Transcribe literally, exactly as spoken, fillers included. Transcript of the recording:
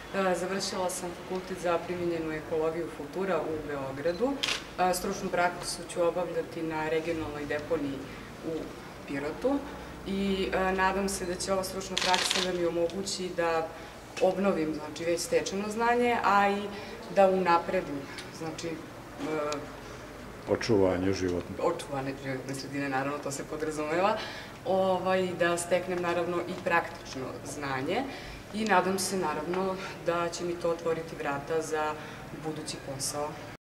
Završila sam fakultet za primenjenu ekologiju kultura u Beogradu. Stručnu praksu ću obavljati na regionalnoj deponiji u Pirotu i nadam se da će ova stručna praksa da mi omogući da obnovim, znači, već stečeno znanje, a i da unapredim, znači, očuvanje životne. Očuvanje životne sredine, naravno, to se podrazumeva, da steknem, naravno, i praktično znanje i nadam se, naravno, da će mi to otvoriti vrata za budući posao.